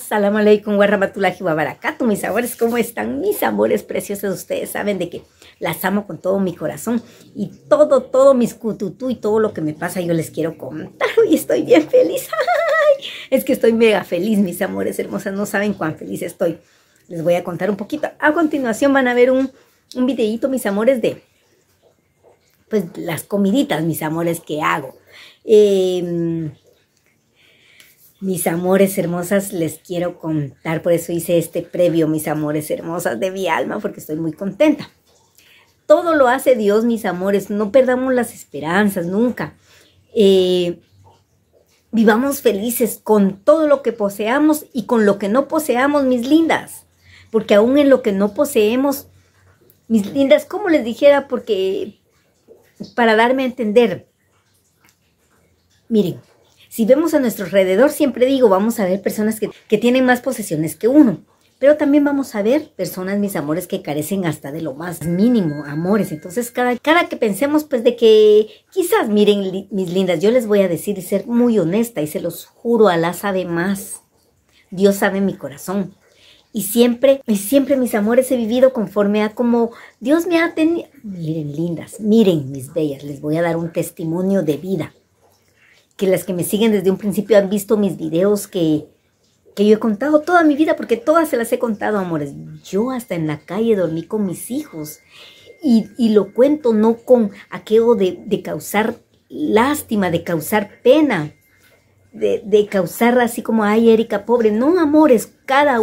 Assalamu alaikum wa rahmatullahi wa barakatuh, mis amores, ¿cómo están? Mis amores preciosos, ustedes saben de que las amo con todo mi corazón y todo mis cututú y todo lo que me pasa yo les quiero contar. Hoy estoy bien feliz, ¡ay! Es que estoy mega feliz, mis amores hermosas, no saben cuán feliz estoy. Les voy a contar un poquito. A continuación van a ver un videíto, mis amores, de pues las comiditas, mis amores, que hago. Mis amores hermosas, les quiero contar, por eso hice este previo, mis amores hermosas de mi alma, porque estoy muy contenta. Todo lo hace Dios, mis amores, no perdamos las esperanzas nunca. Vivamos felices con todo lo que poseamos y con lo que no poseamos, mis lindas. Porque aún en lo que no poseemos, mis lindas, como les dijera, porque para darme a entender, miren, si vemos a nuestro alrededor, siempre digo, vamos a ver personas que tienen más posesiones que uno. Pero también vamos a ver personas, mis amores, que carecen hasta de lo más mínimo, amores. Entonces, cada que pensemos, pues, de que quizás, miren, mis lindas, yo les voy a decir y ser muy honesta, y se los juro, Alá sabe más. Dios sabe mi corazón. Y siempre, mis amores, he vivido conforme a como Dios me ha tenido. Miren, lindas, miren, mis bellas, les voy a dar un testimonio de vida. Que las que me siguen desde un principio han visto mis videos que yo he contado toda mi vida, porque todas se las he contado, amores. Yo hasta en la calle dormí con mis hijos. Y lo cuento no con aquello de causar lástima, de causar pena, de causar así como, ay, Erika, pobre. No, amores, cada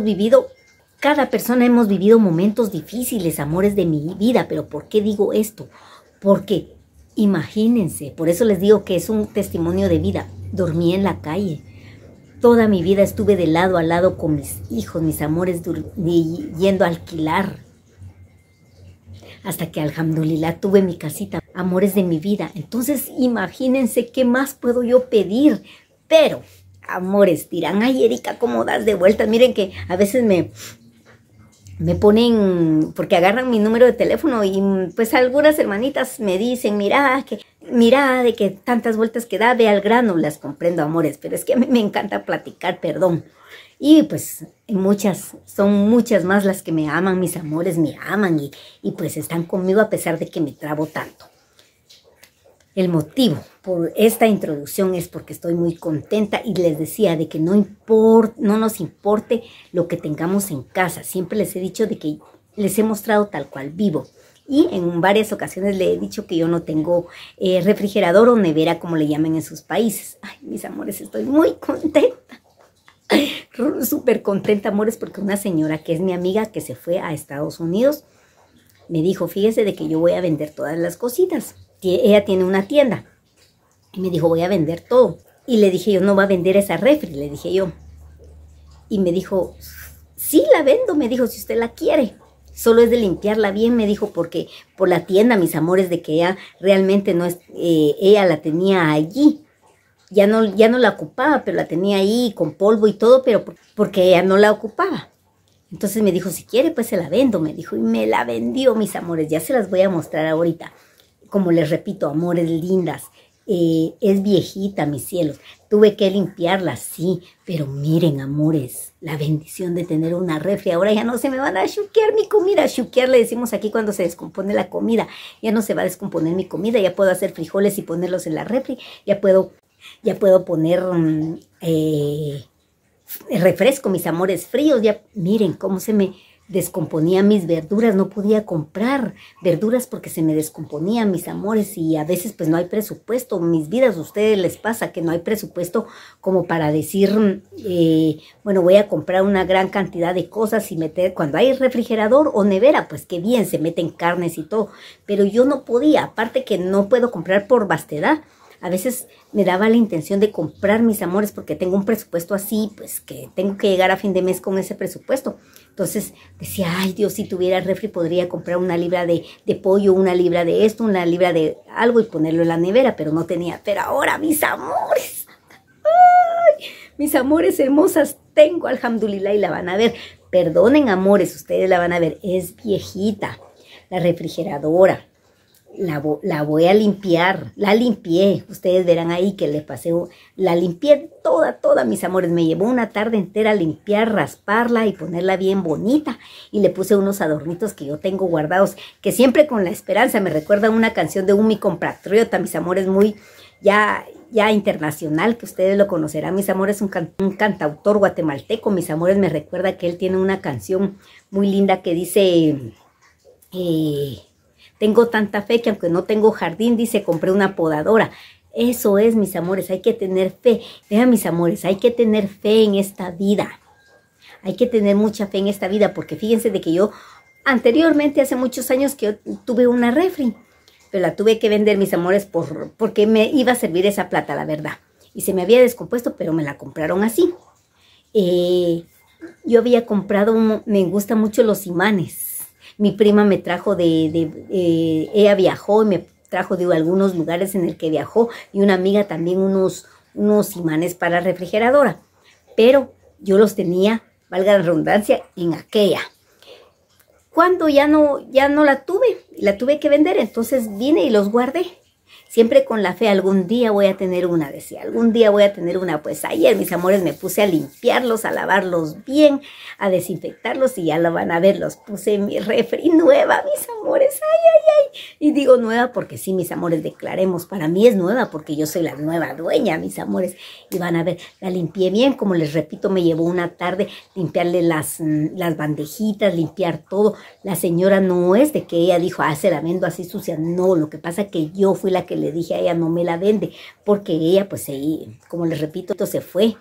persona hemos vivido momentos difíciles, amores, de mi vida. Pero ¿por qué digo esto? Porque imagínense, por eso les digo que es un testimonio de vida. Dormí en la calle. Toda mi vida estuve de lado a lado con mis hijos, mis amores, yendo a alquilar. Hasta que, alhamdulillah, tuve mi casita, amores de mi vida. Entonces, imagínense qué más puedo yo pedir. Pero, amores, dirán, ay, Erika, ¿cómo das de vueltas? Miren que a veces me ponen, porque agarran mi número de teléfono y pues algunas hermanitas me dicen, mira, de que tantas vueltas que da, ve al grano. Las comprendo, amores, pero es que a mí me encanta platicar, perdón. Y pues son muchas más las que me aman, mis amores, me aman y pues están conmigo a pesar de que me trabo tanto. El motivo por esta introducción es porque estoy muy contenta y les decía de que no nos importe lo que tengamos en casa. Siempre les he dicho de que les he mostrado tal cual vivo. Y en varias ocasiones le he dicho que yo no tengo refrigerador o nevera, como le llaman en sus países. Ay, mis amores, estoy muy contenta. Súper contenta, amores, porque una señora que es mi amiga, que se fue a Estados Unidos, me dijo, fíjese de que yo voy a vender todas las cositas. Ella tiene una tienda. Y me dijo, voy a vender todo. Y le dije yo, no va a vender esa refri, le dije yo. Y me dijo, sí, la vendo, me dijo, si usted la quiere. Solo es de limpiarla bien, me dijo, porque por la tienda, mis amores, de que ella realmente no es, ella la tenía allí. Ya no la ocupaba, pero la tenía ahí con polvo y todo, pero porque ella no la ocupaba. Entonces me dijo, si quiere, pues se la vendo, me dijo. Y me la vendió, mis amores, ya se las voy a mostrar ahorita. Como les repito, amores lindas, es viejita, mis cielos. Tuve que limpiarla, sí, pero miren, amores, la bendición de tener una refri. Ahora ya no se me van a chuquear mi comida. Chuquear le decimos aquí cuando se descompone la comida. Ya no se va a descomponer mi comida, ya puedo hacer frijoles y ponerlos en la refri. Ya puedo poner refresco, mis amores, fríos. Ya miren cómo se me descomponía mis verduras, no podía comprar verduras porque se me descomponían, mis amores, y a veces pues no hay presupuesto. Mis vidas, a ustedes les pasa que no hay presupuesto como para decir, bueno, voy a comprar una gran cantidad de cosas y meter, cuando hay refrigerador o nevera, pues qué bien, se meten carnes y todo, pero yo no podía, aparte que no puedo comprar por vastedad. A veces me daba la intención de comprar, mis amores, porque tengo un presupuesto así, pues que tengo que llegar a fin de mes con ese presupuesto. Entonces decía, ay Dios, si tuviera refri podría comprar una libra de pollo, una libra de esto, una libra de algo y ponerlo en la nevera, pero no tenía. Pero ahora, mis amores, ay, mis amores hermosas, tengo, alhamdulillah, y la van a ver. Perdonen, amores, ustedes la van a ver, es viejita, la refrigeradora. La voy a limpiar, la limpié, ustedes verán ahí que le pasé, la limpié toda, mis amores, me llevó una tarde entera a limpiar, rasparla y ponerla bien bonita, y le puse unos adornitos que yo tengo guardados, que siempre con la esperanza, me recuerda una canción de un mi compatriota, mis amores, muy ya internacional, que ustedes lo conocerán, mis amores, un cantautor guatemalteco, mis amores, me recuerda que él tiene una canción muy linda que dice... tengo tanta fe que aunque no tengo jardín, dice, compré una podadora. Eso es, mis amores, hay que tener fe. Vean, mis amores, hay que tener fe en esta vida. Hay que tener mucha fe en esta vida, porque fíjense de que yo anteriormente, hace muchos años, que yo tuve una refri, pero la tuve que vender, mis amores, porque me iba a servir esa plata, la verdad. Y se me había descompuesto, pero me la compraron así. Yo había comprado, me gustan mucho los imanes. Mi prima me trajo ella viajó y me trajo de algunos lugares en el que viajó, y una amiga también unos imanes para refrigeradora. Pero yo los tenía, valga la redundancia, en aquella. Cuando ya no la tuve que vender, entonces vine y los guardé. Siempre con la fe, algún día voy a tener una, decía, algún día voy a tener una. Pues ayer, mis amores, me puse a limpiarlos, a lavarlos bien, a desinfectarlos, y ya lo van a ver, los puse en mi refri nueva, mis amores, ay. Y digo nueva porque sí, mis amores, declaremos, para mí es nueva porque yo soy la nueva dueña, mis amores. Y van a ver, la limpié bien, como les repito, me llevó una tarde limpiarle las bandejitas, limpiar todo. La señora no es de que ella dijo, se la vendo así sucia, no, lo que pasa es que yo fui la que le dije a ella, no me la vende, porque ella, pues, como les repito, se fue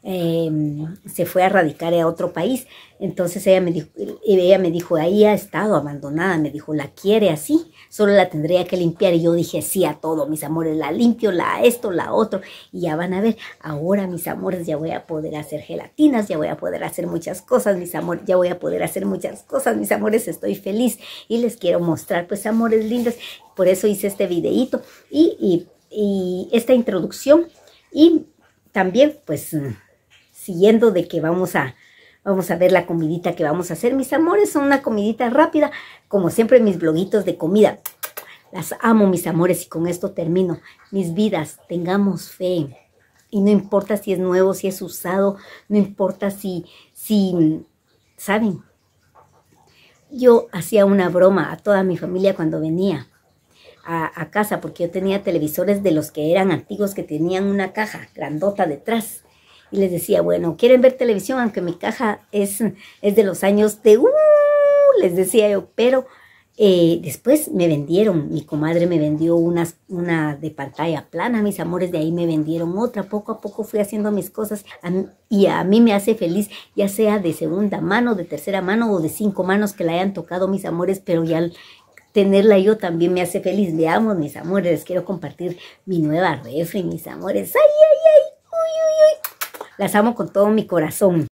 a radicar a otro país. Entonces ella me dijo, ahí ha estado abandonada, me dijo, la quiere así, solo la tendría que limpiar. Y yo dije sí a todo, mis amores, la limpio, esto, la otro, y ya van a ver. Ahora, mis amores, ya voy a poder hacer gelatinas, ya voy a poder hacer muchas cosas, mis amores, ya voy a poder hacer muchas cosas, mis amores, estoy feliz y les quiero mostrar, pues, amores lindos. Por eso hice este videíto y esta introducción, y también, pues, siguiendo de que vamos a ver la comidita que vamos a hacer, mis amores. Son una comidita rápida, como siempre, mis bloguitos de comida. Las amo, mis amores, y con esto termino. Mis vidas, tengamos fe. Y no importa si es nuevo, si es usado, no importa si ¿saben? Yo hacía una broma a toda mi familia cuando venía a casa, porque yo tenía televisores de los que eran antiguos, que tenían una caja grandota detrás. Y les decía, bueno, ¿quieren ver televisión? Aunque mi caja es de los años les decía yo, pero después me vendieron, mi comadre me vendió una de pantalla plana, mis amores, de ahí me vendieron otra. Poco a poco fui haciendo mis cosas, y a mí me hace feliz, ya sea de segunda mano, de tercera mano o de 5 manos que la hayan tocado, mis amores, pero ya tenerla yo también me hace feliz. Veamos, mis amores, les quiero compartir mi nueva refri, mis amores. ¡Ay! ¡Uy! Las amo con todo mi corazón.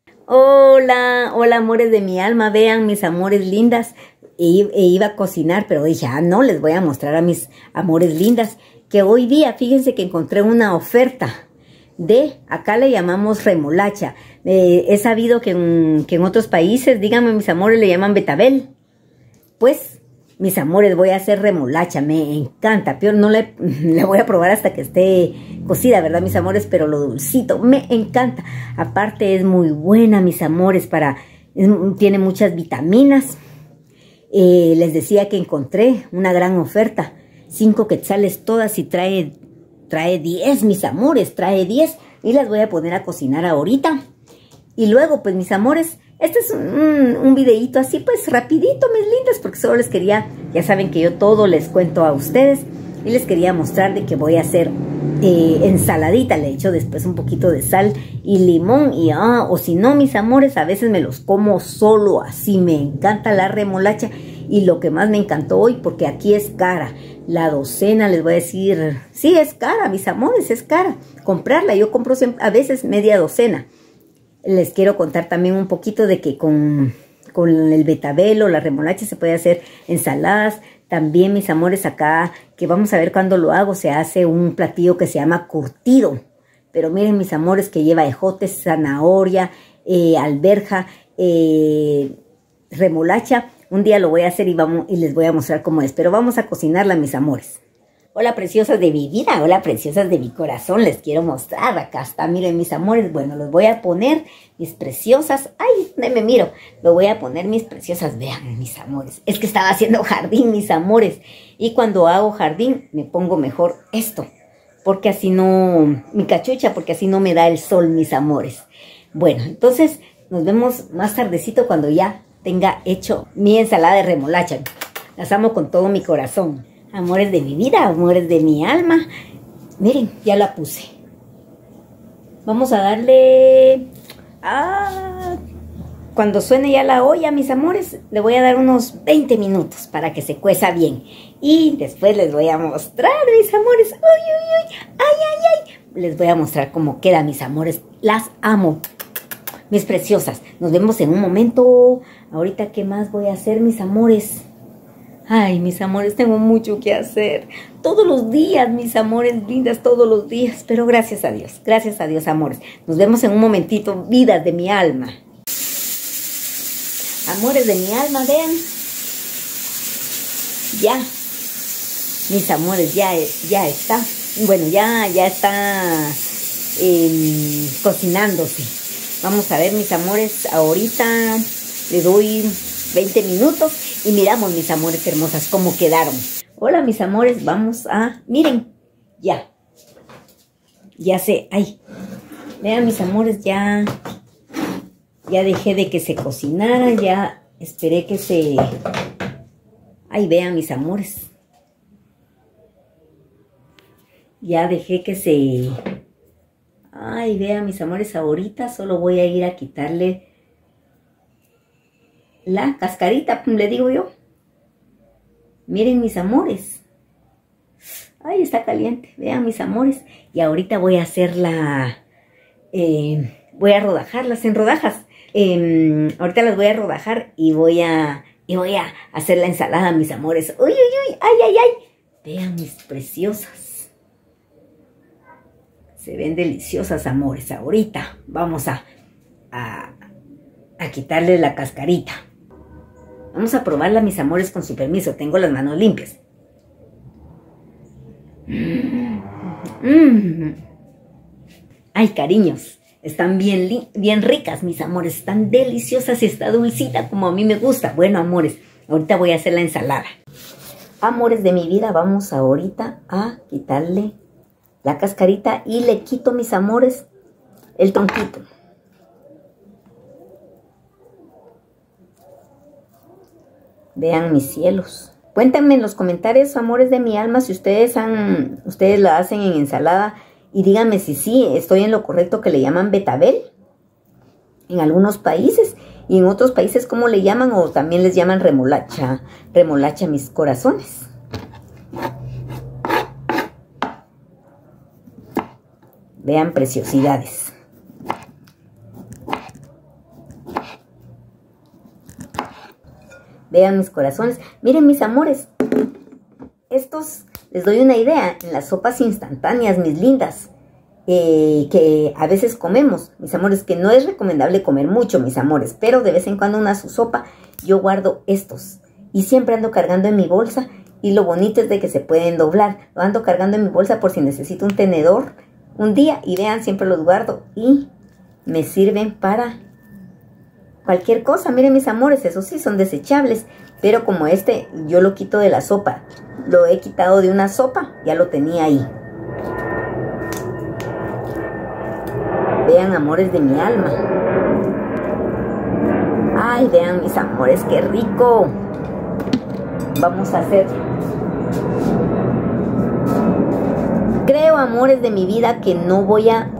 Hola, hola amores de mi alma, vean mis amores lindas. Iba a cocinar, pero dije, no, les voy a mostrar a mis amores lindas que hoy día, fíjense que encontré una oferta acá le llamamos remolacha. He sabido que en otros países, díganme mis amores, le llaman betabel. Pues, mis amores, voy a hacer remolacha, me encanta. Peor no la voy a probar hasta que esté cocida, ¿verdad, mis amores? Pero lo dulcito, me encanta. Aparte es muy buena, mis amores, tiene muchas vitaminas. Les decía que encontré una gran oferta. 5 quetzales todas y trae 10, mis amores, trae 10. Y las voy a poner a cocinar ahorita. Y luego, pues, mis amores, este es un videíto así, pues, rapidito, mis lindas, porque solo les quería, ya saben que yo todo les cuento a ustedes, y les quería mostrar de que voy a hacer ensaladita. Le echo después un poquito de sal y limón, o si no, mis amores, a veces me los como solo así. Me encanta la remolacha, y lo que más me encantó hoy, porque aquí es cara, la docena, les voy a decir, sí, es cara, mis amores, es cara comprarla. Yo compro a veces media docena. Les quiero contar también un poquito de que con el betabel o la remolacha se puede hacer ensaladas. También, mis amores, acá, que vamos a ver cuando lo hago, se hace un platillo que se llama curtido. Pero miren, mis amores, que lleva ejotes, zanahoria, alberja, remolacha. Un día lo voy a hacer y les voy a mostrar cómo es. Pero vamos a cocinarla, mis amores. Hola, preciosas de mi vida, hola, preciosas de mi corazón, les quiero mostrar, acá está, miren mis amores, bueno, los voy a poner, mis preciosas, ay, ¿dónde me miro? Lo voy a poner, mis preciosas, vean, mis amores, es que estaba haciendo jardín, mis amores, y cuando hago jardín, me pongo mejor esto, porque así no, mi cachucha, porque así no me da el sol, mis amores. Bueno, entonces, nos vemos más tardecito cuando ya tenga hecho mi ensalada de remolacha, las amo con todo mi corazón. Amores de mi vida, amores de mi alma. Miren, ya la puse. Vamos a darle... cuando suene ya la olla, mis amores, le voy a dar unos 20 minutos para que se cueza bien. Y después les voy a mostrar, mis amores. ¡Uy, uy, uy! ¡Ay, ay, ay! Les voy a mostrar cómo queda, mis amores. Las amo. Mis preciosas. Nos vemos en un momento. Ahorita, ¿qué más voy a hacer, mis amores? Ay, mis amores, tengo mucho que hacer. Todos los días, mis amores lindas, todos los días. Pero gracias a Dios, amores. Nos vemos en un momentito, vidas de mi alma. Amores de mi alma, vean. Ya, mis amores, ya está. Bueno, ya está cocinándose. Vamos a ver, mis amores, ahorita le doy 20 minutos y miramos, mis amores hermosas, cómo quedaron. Hola, mis amores, vamos a... Miren, ya sé, ay, vean, mis amores, ya dejé de que se cocinara, ya esperé que se... Ay, vean, mis amores, ya dejé que se... Ay, vean, mis amores, ahorita solo voy a ir a quitarle la cascarita, le digo yo. Miren, mis amores. Ay, está caliente. Vean, mis amores. Y ahorita voy a hacer voy a rodajarlas en rodajas. Ahorita las voy a rodajar y voy a hacer la ensalada, mis amores. Uy, uy, uy. Ay, ay, ay. Vean, mis preciosas. Se ven deliciosas, amores. Ahorita vamos a quitarle la cascarita. Vamos a probarla, mis amores, con su permiso. Tengo las manos limpias. Ay, cariños. Están bien ricas, mis amores. Están deliciosas y está dulcita como a mí me gusta. Bueno, amores, ahorita voy a hacer la ensalada. Amores de mi vida, vamos ahorita a quitarle la cascarita y le quito, mis amores, el tronquito. Vean, mis cielos. Cuéntenme en los comentarios, amores de mi alma, si ustedes la hacen en ensalada, y díganme si sí, estoy en lo correcto, que le llaman betabel en algunos países, y en otros países cómo le llaman, o también les llaman remolacha, mis corazones. Vean, preciosidades. Vean mis corazones. Miren mis amores. Estos, les doy una idea, en las sopas instantáneas, mis lindas, que a veces comemos, mis amores, que no es recomendable comer mucho, mis amores, pero de vez en cuando una su sopa, yo guardo estos. Y siempre ando cargando en mi bolsa, y lo bonito es de que se pueden doblar. Lo ando cargando en mi bolsa por si necesito un tenedor un día, y vean, siempre los guardo, y me sirven para cualquier cosa. Miren mis amores, esos sí son desechables, pero como este yo lo quito de la sopa, lo he quitado de una sopa, ya lo tenía ahí. Vean, amores de mi alma. Ay, vean mis amores, qué rico. Vamos a hacer. Creo, amores de mi vida, que no voy a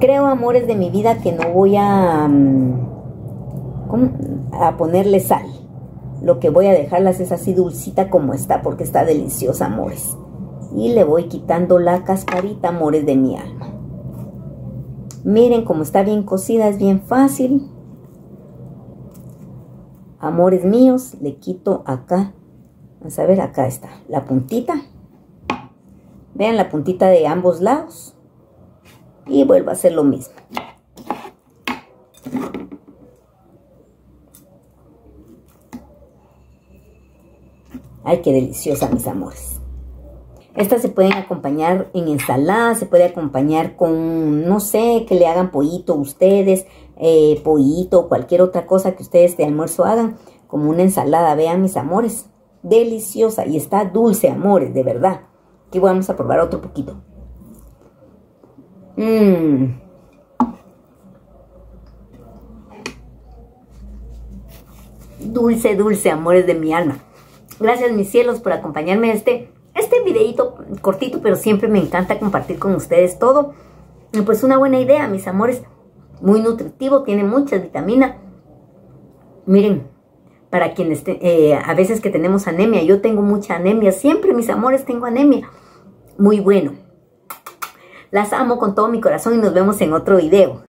a ponerle sal. Lo que voy a dejarlas es así dulcita como está, porque está deliciosa, amores. Y le voy quitando la cascarita, amores de mi alma. Miren cómo está bien cocida, es bien fácil. Amores míos, le quito acá. Vamos a ver, acá está la puntita. Vean la puntita de ambos lados. Y vuelvo a hacer lo mismo. Ay, qué deliciosa, mis amores. Estas se pueden acompañar en ensalada, se puede acompañar con, no sé, que le hagan pollito ustedes, pollito o cualquier otra cosa que ustedes de almuerzo hagan, como una ensalada. Vean, mis amores, deliciosa y está dulce, amores, de verdad. Aquí vamos a probar otro poquito. Dulce, dulce, amores de mi alma. Gracias, mis cielos, por acompañarme a este videito cortito, pero siempre me encanta compartir con ustedes todo. Y pues una buena idea, mis amores. Muy nutritivo, tiene mucha vitamina. Miren, para quienes a veces que tenemos anemia, yo tengo mucha anemia, siempre, mis amores, tengo anemia. Muy bueno. Las amo con todo mi corazón y nos vemos en otro video.